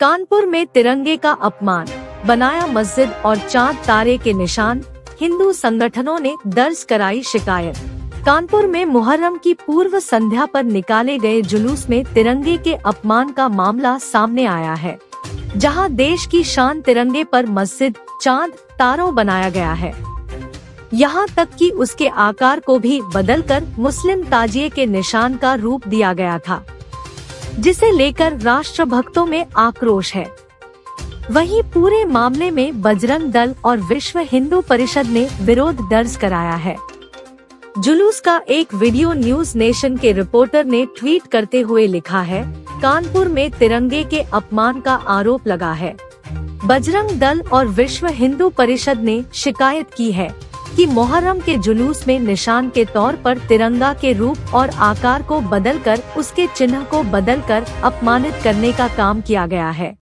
कानपुर में तिरंगे का अपमान, बनाया मस्जिद और चांद तारे के निशान, हिंदू संगठनों ने दर्ज कराई शिकायत। कानपुर में मुहर्रम की पूर्व संध्या पर निकाले गए जुलूस में तिरंगे के अपमान का मामला सामने आया है, जहां देश की शान तिरंगे पर मस्जिद, चांद, तारों बनाया गया है। यहां तक कि उसके आकार को भी बदलकर मुस्लिम ताजिए के निशान का रूप दिया गया था, जिसे लेकर राष्ट्रभक्तों में आक्रोश है। वहीं पूरे मामले में बजरंग दल और विश्व हिंदू परिषद ने विरोध दर्ज कराया है। जुलूस का एक वीडियो न्यूज नेशन के रिपोर्टर ने ट्वीट करते हुए लिखा है, कानपुर में तिरंगे के अपमान का आरोप लगा है। बजरंग दल और विश्व हिंदू परिषद ने शिकायत की है कि मुहर्रम के जुलूस में निशान के तौर पर तिरंगा के रूप और आकार को बदलकर उसके चिन्ह को बदलकर अपमानित करने का काम किया गया है।